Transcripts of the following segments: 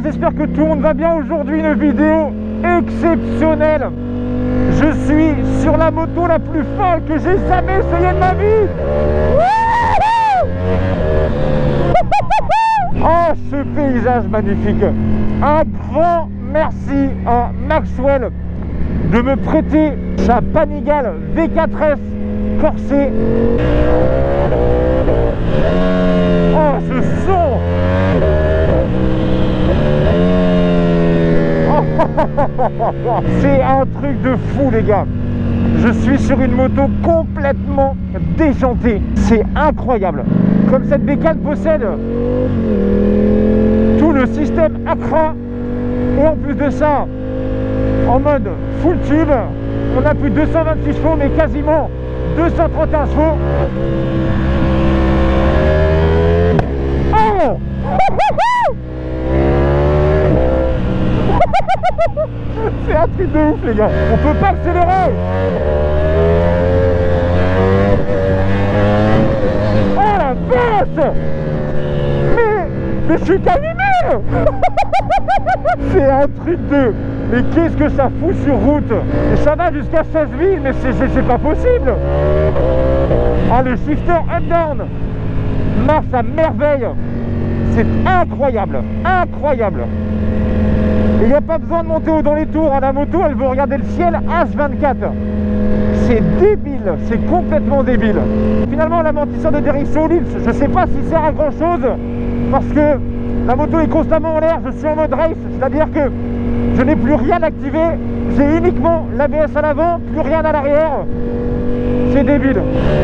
j'espère que tout le monde va bien. Aujourd'hui, une vidéo exceptionnelle. Je suis sur la moto la plus folle que j'ai jamais essayée de ma vie. Oh, ce paysage magnifique. Un grand merci à Maxwell de me prêter sa Panigale V4S corsée. Oh, ce son. C'est un truc de fou, les gars. Je suis sur une moto complètement déjantée. C'est incroyable. Comme cette bécane possède tout le système Accra, et en plus de ça, en mode full tube, on a plus de 226 chevaux, mais quasiment 231 chevaux. Oh c'est un truc de ouf, les gars. On peut pas accélérer. Oh la vache. Mais je suis animé. C'est un truc de... Mais qu'est-ce que ça fout sur route? Et ça va jusqu'à 16 000, mais c'est pas possible. Ah, le shifter up-down marche à merveille. C'est incroyable, incroyable. Il n'y a pas besoin de monter haut dans les tours. La moto, elle veut regarder le ciel H24. C'est débile, c'est complètement débile. Finalement, l'amortisseur de direction libre, je ne sais pas s'il sert à grand chose, parce que la moto est constamment en l'air. Je suis en mode race, c'est-à-dire que je n'ai plus rien activé. J'ai uniquement l'ABS à l'avant, plus rien à l'arrière. C'est débile.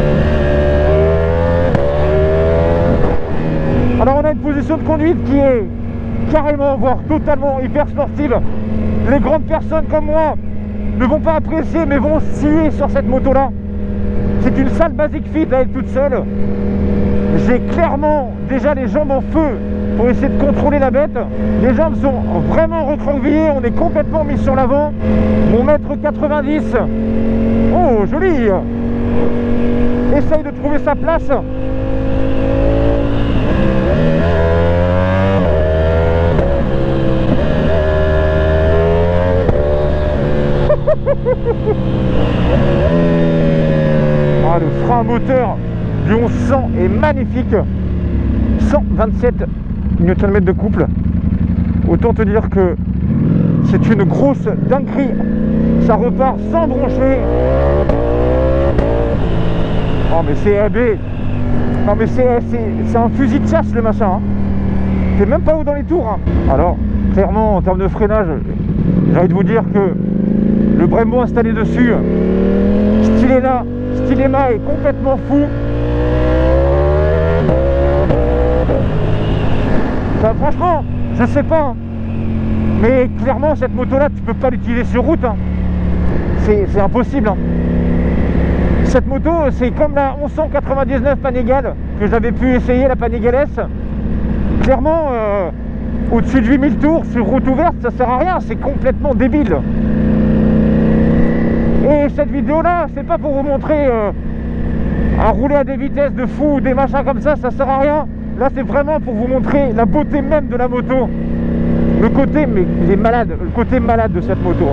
Alors on a une position de conduite qui est carrément, voire totalement hyper sportive. Les grandes personnes comme moi ne vont pas apprécier, mais vont scier sur cette moto là. C'est une sale basic fit à elle toute seule. J'ai clairement déjà les jambes en feu pour essayer de contrôler la bête. Les jambes sont vraiment recroquevillées, on est complètement mis sur l'avant. Mon mètre 90, oh joli, essaye de trouver sa place. Ah, le frein moteur du 1100 est magnifique. 127 Nm de couple. Autant te dire que c'est une grosse dinguerie. Ça repart sans broncher. Oh mais c'est AB. Non mais c'est un fusil de chasse le machin, hein. T'es même pas haut dans les tours, hein. Alors clairement en termes de freinage, j'ai envie de vous dire que le Brembo installé dessus, Stylema est complètement fou. Enfin, franchement, je sais pas, hein. Mais clairement cette moto là tu peux pas l'utiliser sur route, hein. C'est impossible, hein. Cette moto c'est comme la 1199 Panigale que j'avais pu essayer, la Panigale S. Clairement au-dessus de 8000 tours sur route ouverte ça sert à rien, c'est complètement débile. Et cette vidéo là c'est pas pour vous montrer à rouler à des vitesses de fou ou des machins comme ça sert à rien. Là c'est vraiment pour vous montrer la beauté même de la moto, le côté, mais il est malade, le côté malade de cette moto.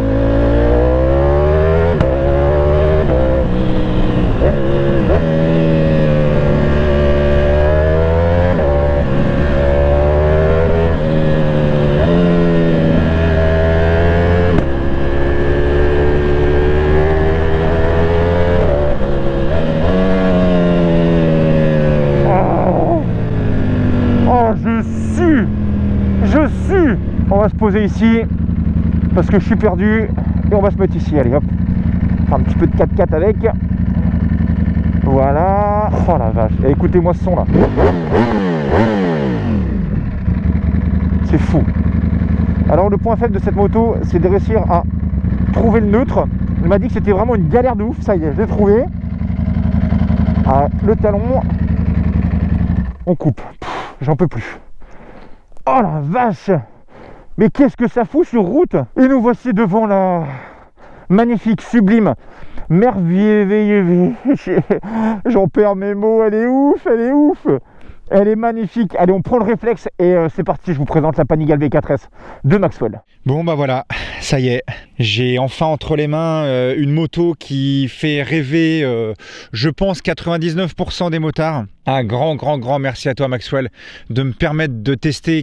On va se poser ici parce que je suis perdu et on va se mettre ici, allez hop, faire un petit peu de 4x4 avec, voilà. Oh la vache, et écoutez-moi ce son là, c'est fou. Alors le point faible de cette moto c'est de réussir à trouver le neutre. Il m'a dit que c'était vraiment une galère de ouf, ça y est, je l'ai trouvé. Ah, le talon, on coupe, j'en peux plus. Oh la vache. Mais qu'est-ce que ça fout sur route? Et nous voici devant la magnifique, sublime, merveilleuse, j'en perds mes mots, elle est ouf, Elle est magnifique. Allez, on prend le réflexe et c'est parti. Je vous présente la Panigale V4S de Maxwell. Bon bah voilà, ça y est, j'ai enfin entre les mains une moto qui fait rêver, je pense, 99% des motards. Un grand merci à toi Maxwell de me permettre de tester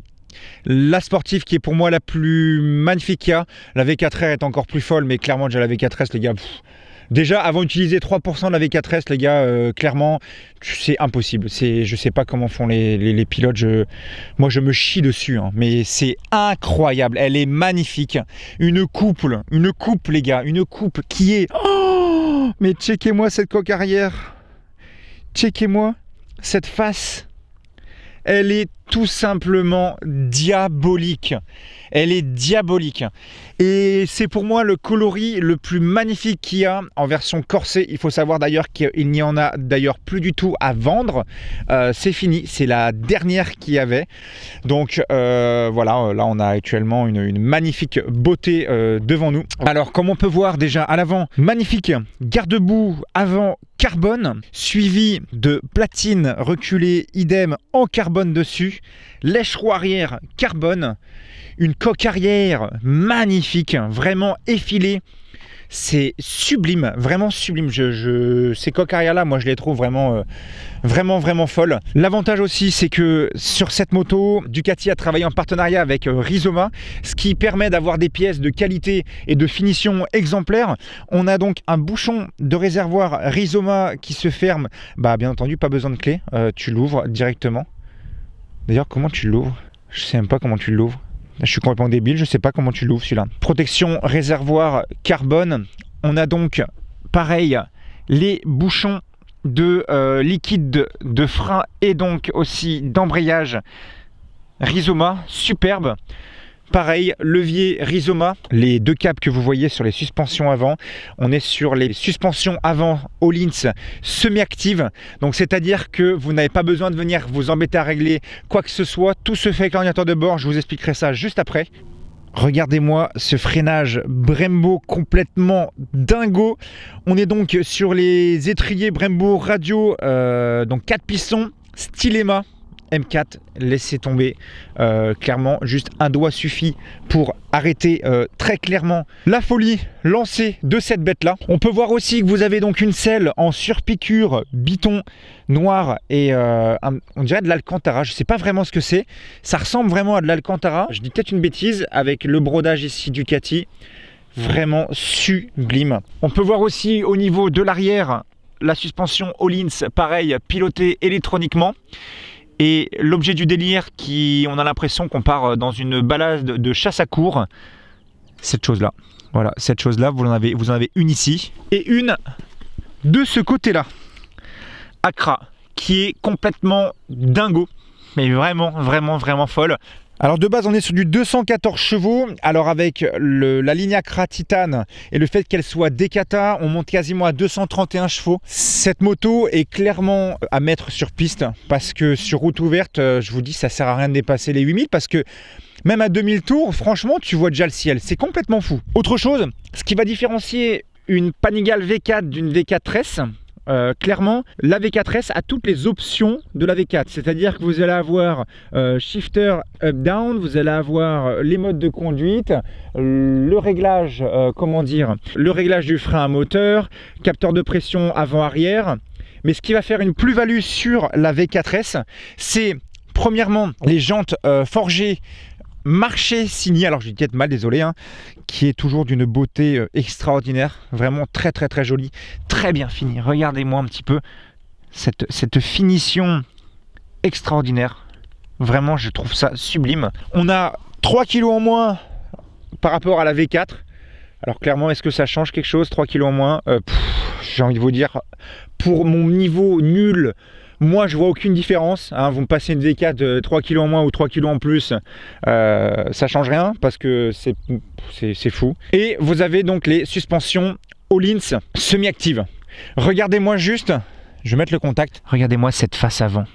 la sportive qui est pour moi la plus magnifique qu'il y a. La V4R est encore plus folle, mais clairement déjà la V4S les gars... Déjà, avant d'utiliser 3% de la V4S, les gars, clairement, c'est impossible. Je sais pas comment font les pilotes. Moi, je me chie dessus, hein, mais c'est incroyable. Elle est magnifique. Une coupe, les gars. Une coupe qui est... Oh, mais checkez-moi cette coque arrière. Checkez-moi cette face. Elle est tout simplement diabolique. Elle est diabolique. Et c'est pour moi le coloris le plus magnifique qu'il y a en version corsée. Il faut savoir d'ailleurs qu'il n'y en a d'ailleurs plus du tout à vendre. C'est fini, c'est la dernière qu'il y avait. Donc voilà, là on a actuellement une magnifique beauté devant nous. Alors comme on peut voir déjà à l'avant, magnifique garde-boue avant carbone, suivi de platine reculée idem en carbone dessus, lèche-roue arrière carbone, une coque arrière magnifique, vraiment effilée. C'est sublime, vraiment sublime. Ces coques arrière là, moi je les trouve vraiment folles. L'avantage aussi, c'est que sur cette moto, Ducati a travaillé en partenariat avec Rizoma, ce qui permet d'avoir des pièces de qualité et de finition exemplaires. On a donc un bouchon de réservoir Rizoma qui se ferme. Bah bien entendu, pas besoin de clé, tu l'ouvres directement. D'ailleurs, comment tu l'ouvres? Je sais même pas comment tu l'ouvres. Je suis complètement débile, je sais pas comment tu l'ouvres celui-là. Protection réservoir carbone. On a donc, pareil, les bouchons de liquide de frein et donc aussi d'embrayage Rizoma, superbe. Pareil, levier Rizoma, les deux câbles que vous voyez sur les suspensions avant, on est sur les suspensions avant Öhlins semi-actives, donc c'est-à-dire que vous n'avez pas besoin de venir vous embêter à régler quoi que ce soit, tout se fait avec l'ordinateur de bord, je vous expliquerai ça juste après. Regardez-moi ce freinage Brembo complètement dingo. On est donc sur les étriers Brembo radio, donc 4 pistons, Stylema M4, laissez tomber, clairement juste un doigt suffit pour arrêter très clairement la folie lancée de cette bête là. On peut voir aussi que vous avez donc une selle en surpiqûre biton noir et on dirait de l'Alcantara, je sais pas vraiment ce que c'est, ça ressemble vraiment à de l'Alcantara, je dis peut-être une bêtise avec le brodage ici Ducati, vraiment sublime. On peut voir aussi au niveau de l'arrière la suspension Öhlins, pareil, pilotée électroniquement. Et l'objet du délire, on a l'impression qu'on part dans une balade de chasse à courre, cette chose là. Voilà, cette chose là, vous en avez une ici et une de ce côté là. Accra, qui est complètement dingo, mais vraiment folle. Alors de base on est sur du 214 chevaux, alors avec la ligne Accra Titane et le fait qu'elle soit Decata, on monte quasiment à 231 chevaux. Cette moto est clairement à mettre sur piste parce que sur route ouverte, je vous dis, ça sert à rien de dépasser les 8000 parce que même à 2000 tours, franchement, tu vois déjà le ciel, c'est complètement fou. Autre chose, ce qui va différencier une Panigale V4 d'une V4S, clairement, la V4S a toutes les options de la V4, c'est-à-dire que vous allez avoir shifter up-down, vous allez avoir les modes de conduite, le réglage, le réglage du frein à moteur, capteur de pression avant-arrière. Mais ce qui va faire une plus-value sur la V4S, c'est premièrement les jantes forgées marché signé, alors je dis peut-être mal, désolé, hein, qui est toujours d'une beauté extraordinaire, vraiment très jolie, très bien fini. Regardez-moi un petit peu cette finition extraordinaire, vraiment je trouve ça sublime. On a 3 kg en moins par rapport à la V4, alors clairement est-ce que ça change quelque chose, 3 kg en moins? J'ai envie de vous dire, pour mon niveau nul, moi je vois aucune différence, hein. Vous me passez une V4 de 3 kg en moins ou 3 kg en plus, ça change rien parce que c'est fou. Et vous avez donc les suspensions Öhlins semi-actives. Regardez-moi juste, je vais mettre le contact, regardez-moi cette face avant.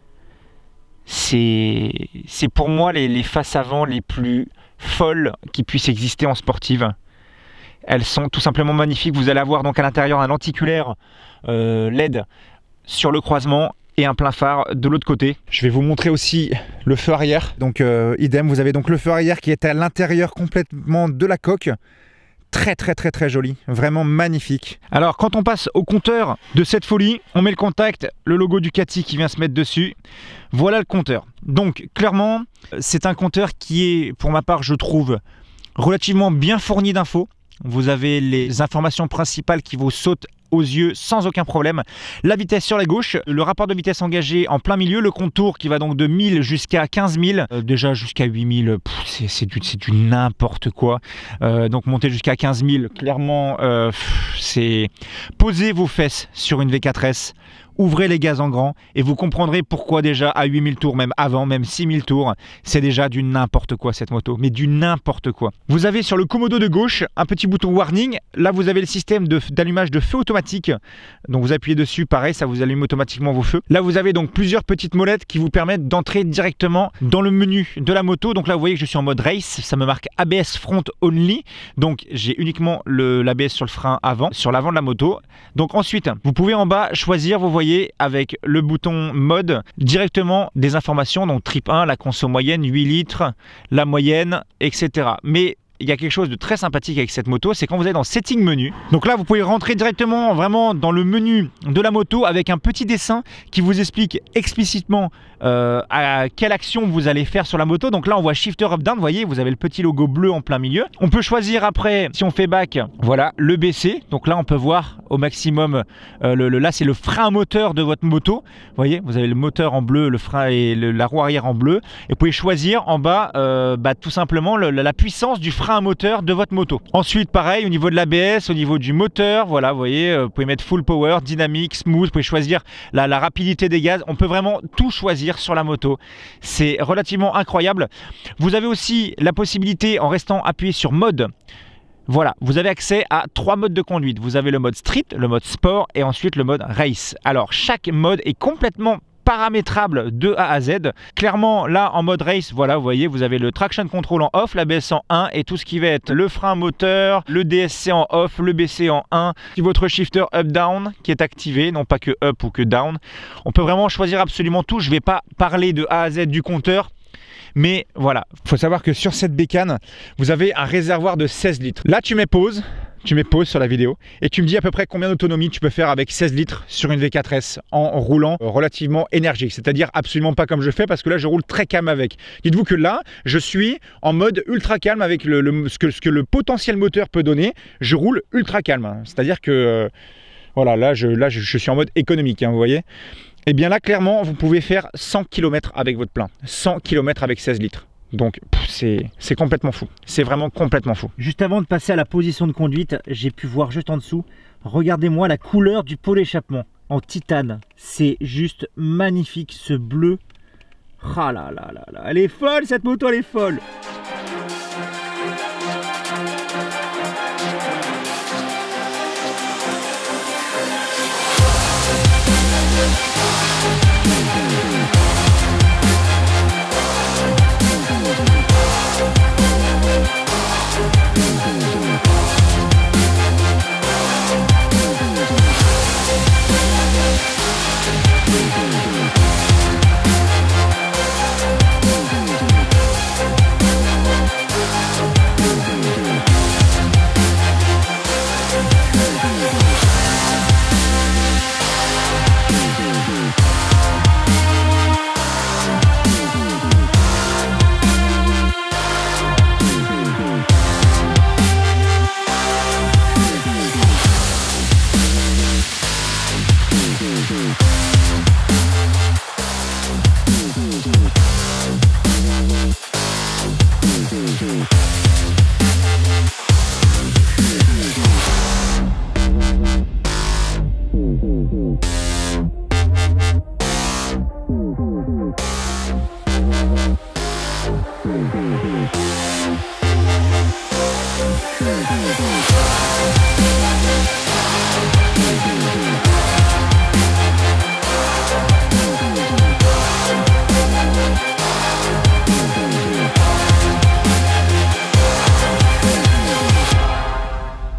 C'est pour moi les faces avant les plus folles qui puissent exister en sportive. Elles sont tout simplement magnifiques. Vous allez avoir donc à l'intérieur un lenticulaire LED sur le croisement et un plein phare de l'autre côté. Je vais vous montrer aussi le feu arrière. Donc idem, vous avez donc le feu arrière qui est à l'intérieur complètement de la coque. Très joli, vraiment magnifique. Alors quand on passe au compteur de cette folie, on met le contact, le logo Ducati qui vient se mettre dessus. Voilà le compteur. Donc clairement, c'est un compteur qui est, pour ma part, je trouve, relativement bien fourni d'infos. Vous avez les informations principales qui vous sautent aux yeux sans aucun problème. La vitesse sur la gauche, le rapport de vitesse engagé en plein milieu, le contour qui va donc de 1000 jusqu'à 15 000, déjà jusqu'à 8000, c'est du n'importe quoi. Donc monter jusqu'à 15 000, clairement, c'est... Posez vos fesses sur une V4S, ouvrez les gaz en grand et vous comprendrez pourquoi déjà à 8000 tours, même avant, même 6000 tours, c'est déjà du n'importe quoi cette moto, mais du n'importe quoi. Vous avez sur le commodo de gauche un petit bouton warning, là vous avez le système d'allumage de feu automatique, donc vous appuyez dessus, pareil, ça vous allume automatiquement vos feux. Là vous avez donc plusieurs petites molettes qui vous permettent d'entrer directement dans le menu de la moto, donc là vous voyez que je suis en mode race, ça me marque ABS front only, donc j'ai uniquement l'ABS sur le frein avant, sur l'avant de la moto. Donc ensuite, vous pouvez en bas choisir, vous voyez, avec le bouton mode directement des informations, donc trip 1, la conso moyenne, 8 litres, la moyenne, etc. Mais il y a quelque chose de très sympathique avec cette moto, c'est quand vous êtes dans setting menu. Donc là vous pouvez rentrer directement vraiment dans le menu de la moto avec un petit dessin qui vous explique explicitement à quelle action vous allez faire sur la moto. Donc là on voit shifter up down, vous voyez, vous avez le petit logo bleu en plein milieu. On peut choisir après, si on fait back, voilà, le baisser. Donc là on peut voir au maximum, là c'est le frein moteur de votre moto. Vous voyez, vous avez le moteur en bleu, le frein et la roue arrière en bleu. Et vous pouvez choisir en bas tout simplement la puissance du frein à moteur de votre moto. Ensuite pareil au niveau de l'ABS, au niveau du moteur, voilà, vous voyez, vous pouvez mettre full power, dynamique, smooth, vous pouvez choisir la rapidité des gaz. On peut vraiment tout choisir sur la moto, c'est relativement incroyable. Vous avez aussi la possibilité, en restant appuyé sur mode, voilà, vous avez accès à 3 modes de conduite. Vous avez le mode street, le mode sport et ensuite le mode race. Alors chaque mode est complètement paramétrable de A à Z. Clairement là en mode race, voilà, vous voyez, vous avez le traction control en off, l'ABS en 1 et tout ce qui va être le frein moteur, le DSC en off, le BC en 1, votre shifter up down qui est activé, non pas que up ou que down. On peut vraiment choisir absolument tout. Je ne vais pas parler de A à Z du compteur, mais voilà, il faut savoir que sur cette bécane, vous avez un réservoir de 16 litres. Là tu mets pause sur la vidéo et tu me dis à peu près combien d'autonomie tu peux faire avec 16 litres sur une V4S en roulant relativement énergique, c'est-à-dire absolument pas comme je fais parce que là je roule très calme avec. Dites-vous que là je suis en mode ultra calme avec ce que le potentiel moteur peut donner, je roule ultra calme, c'est-à-dire que voilà, là je suis en mode économique, hein, vous voyez. Et bien là clairement vous pouvez faire 100 km avec votre plein, 100 km avec 16 litres. Donc c'est complètement fou, c'est vraiment complètement fou. Juste avant de passer à la position de conduite, j'ai pu voir juste en dessous, regardez-moi la couleur du pot d'échappement en titane. C'est juste magnifique ce bleu. Ah là là là là, elle est folle cette moto, elle est folle.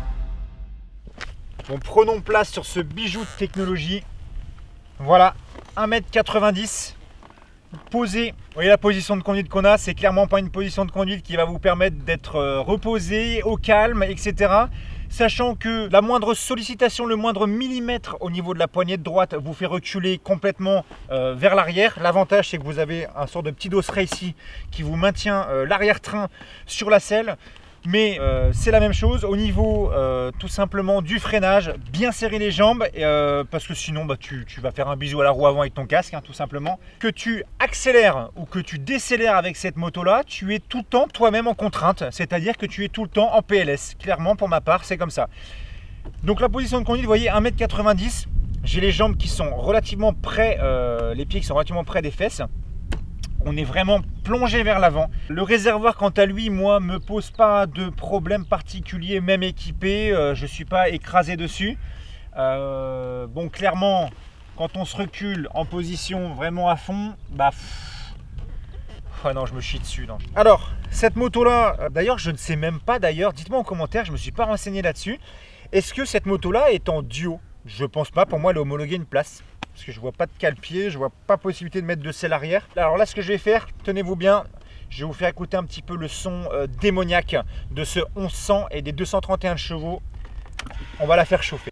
Bon, prenons place sur ce bijou de technologie. Voilà, 1,90 m posé. Vous voyez la position de conduite qu'on a, c'est clairement pas une position de conduite qui va vous permettre d'être reposé, au calme, etc. Sachant que la moindre sollicitation, le moindre millimètre au niveau de la poignée de droite vous fait reculer complètement vers l'arrière. L'avantage, c'est que vous avez un sort de petit dosseret ici qui vous maintient l'arrière-train sur la selle. Mais c'est la même chose au niveau tout simplement du freinage, bien serrer les jambes parce que sinon bah, tu vas faire un bisou à la roue avant avec ton casque, hein, tout simplement. Que tu accélères ou que tu décélères avec cette moto là, tu es tout le temps toi-même en contrainte, c'est-à-dire que tu es tout le temps en PLS. Clairement pour ma part c'est comme ça. Donc la position de conduite, vous voyez 1,90 m, j'ai les jambes qui sont relativement près, les pieds qui sont relativement près des fesses. On est vraiment plongé vers l'avant. Le réservoir, quant à lui, moi, me pose pas de problème particulier, même équipé. Je ne suis pas écrasé dessus. Bon, clairement, quand on se recule en position vraiment à fond, bah... Oh non, je me chie dessus. Non. Alors, cette moto-là, d'ailleurs, je ne sais même pas, d'ailleurs, dites-moi en commentaire, je ne me suis pas renseigné là-dessus. Est-ce que cette moto-là est en duo? Je pense pas, pour moi, elle est homologuée une place. Parce que je vois pas de cale-pied, je vois pas possibilité de mettre de selle arrière. Alors là, ce que je vais faire, tenez-vous bien, je vais vous faire écouter un petit peu le son démoniaque de ce 1100 et des 231 chevaux. On va la faire chauffer.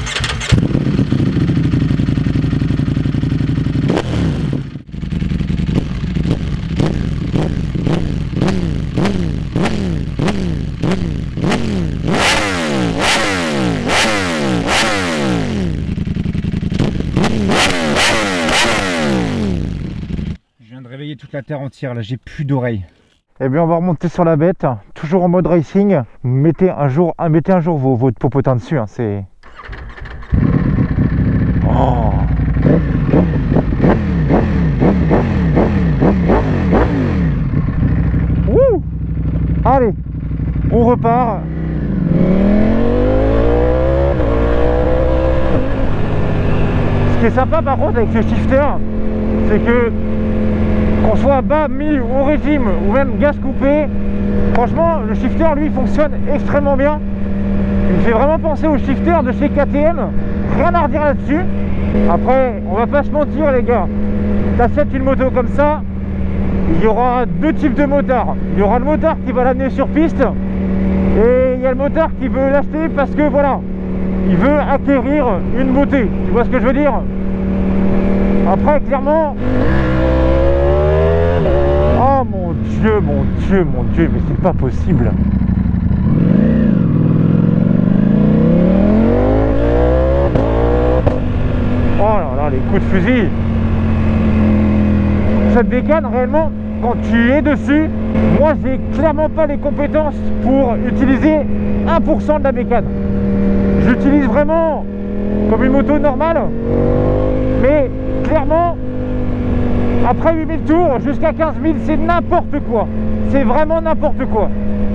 Toute la terre entière, là j'ai plus d'oreilles. Eh bien on va remonter sur la bête, toujours en mode racing. Mettez un jour votre popotin dessus, hein, c'est... Oh. Wouh. Allez, on repart. Ce qui est sympa par contre avec ce shifter, c'est que qu'on soit bas, mis au régime ou même gaz coupé, franchement le shifter lui fonctionne extrêmement bien. Il me fait vraiment penser au shifter de chez KTM, rien à redire là-dessus. Après on va pas se mentir les gars, t'achètes une moto comme ça, il y aura deux types de motards. Il y aura le motard qui va l'amener sur piste et il y a le motard qui veut l'acheter parce que voilà, il veut acquérir une beauté, tu vois ce que je veux dire. Après clairement, oh mon Dieu, mon Dieu, mon Dieu, mais c'est pas possible. Oh là là, les coups de fusil. Cette bécane, réellement, quand tu es dessus, moi j'ai clairement pas les compétences pour utiliser 1% de la bécane. J'utilise vraiment comme une moto normale, mais clairement, après 8000 tours jusqu'à 15 000, c'est n'importe quoi. C'est vraiment n'importe quoi.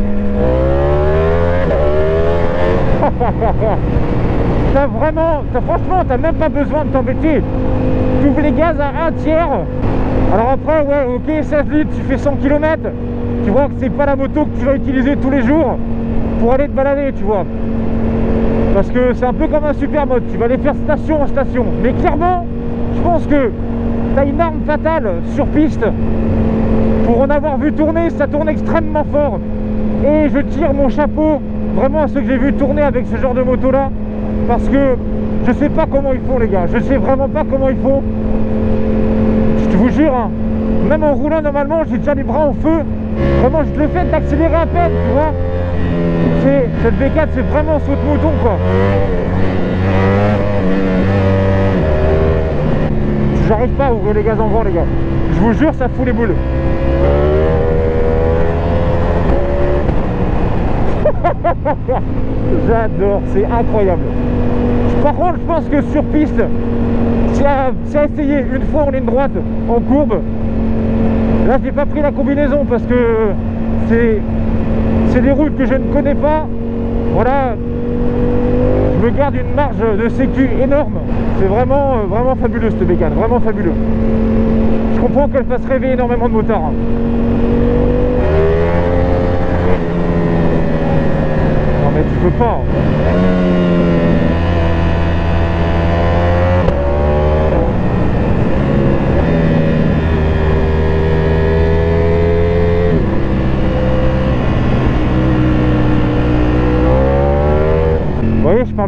Franchement, t'as même pas besoin de t'embêter. Tu ouvres les gaz à 1 tiers. Alors après, ouais, ok, 16 litres, tu fais 100 km. Tu vois que c'est pas la moto que tu vas utiliser tous les jours pour aller te balader, tu vois. Parce que c'est un peu comme un super mode. Tu vas aller faire station en station. Mais clairement, je pense que t'as une arme fatale sur piste. Pour en avoir vu tourner, ça tourne extrêmement fort. Et je tire mon chapeau vraiment à ceux que j'ai vu tourner avec ce genre de moto là, parce que je sais pas comment ils font les gars, je sais vraiment pas comment ils font. Je vous jure, hein, même en roulant normalement j'ai déjà les bras en feu. Vraiment le fait d'accélérer à peine, tu vois, cette bécane c'est vraiment saute-mouton quoi. J'arrive pas à ouvrir les gaz en grand les gars, je vous jure ça fout les boules. J'adore, c'est incroyable. Par contre je pense que sur piste, c'est à essayer une fois en ligne droite, en courbe. Là j'ai pas pris la combinaison parce que c'est des routes que je ne connais pas. Voilà, je me garde une marge de sécu énorme. C'est vraiment fabuleux cette bécane, vraiment fabuleux. Je comprends qu'elle fasse rêver énormément de motards, hein. Non mais tu peux pas.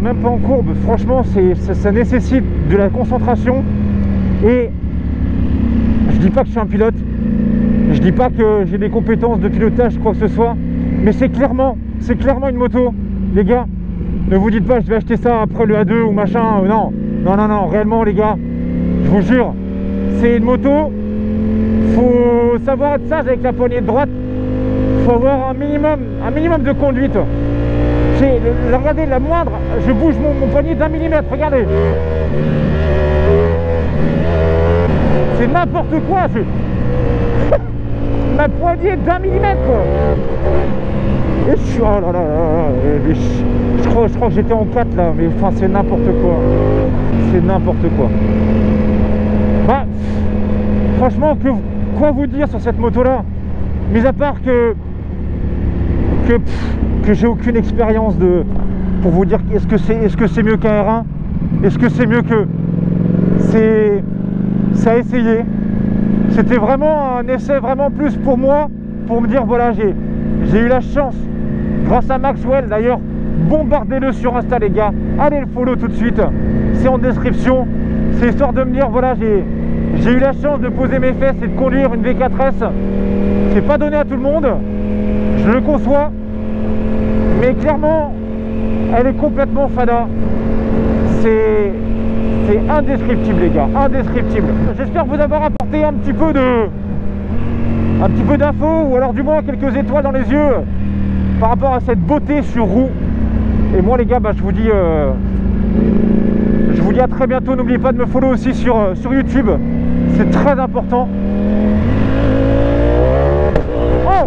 même pas en courbe. Franchement, ça nécessite de la concentration. Et je dis pas que je suis un pilote, je dis pas que j'ai des compétences de pilotage, quoi que ce soit, mais c'est clairement une moto, les gars. Ne vous dites pas, je vais acheter ça après le A2 ou machin. Non, non, non, non, réellement, les gars, je vous jure, c'est une moto. Faut savoir être sage avec la poignée de droite. Faut avoir un minimum de conduite. Regardez, la moindre, je bouge mon poignet d'1 millimètre, regardez. C'est n'importe quoi. Ma poignée d'1 millimètre, quoi. Et je suis, oh là là là, je crois que j'étais en 4 là, mais enfin c'est n'importe quoi. C'est n'importe quoi. Bah, franchement, quoi vous dire sur cette moto là, mis à part que j'ai aucune expérience pour vous dire est-ce que c'est mieux qu'un R1, est-ce que c'est mieux que c'est à essayer. C'était vraiment un essai vraiment plus pour moi, pour me dire voilà, j'ai eu la chance grâce à Maxwell. D'ailleurs, bombardez-le sur Insta, les gars, allez le follow tout de suite, c'est en description. C'est histoire de me dire voilà, j'ai eu la chance de poser mes fesses et de conduire une V4S. C'est pas donné à tout le monde, je le conçois, mais clairement elle est complètement fada. C'est indescriptible, les gars, indescriptible. J'espère vous avoir apporté un petit peu d'infos, ou alors du moins quelques étoiles dans les yeux par rapport à cette beauté sur roue. Et moi, les gars, bah, je vous dis à très bientôt. N'oubliez pas de me follow aussi sur YouTube, c'est très important. Oh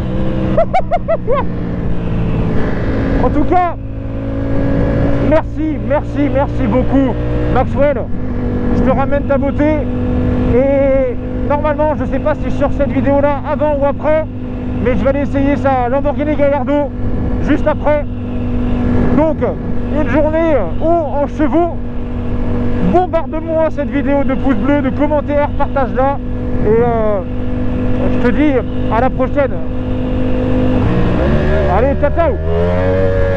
en tout cas, merci beaucoup, Maxwell. Je te ramène ta beauté. Et normalement, je sais pas si je sors cette vidéo là avant ou après, mais je vais aller essayer sa Lamborghini Gallardo juste après. Donc, une journée haut en chevaux. Bombarde-moi cette vidéo de pouces bleus, de commentaires, partage-la. Et je te dis à la prochaine. Allez, ciao ciao.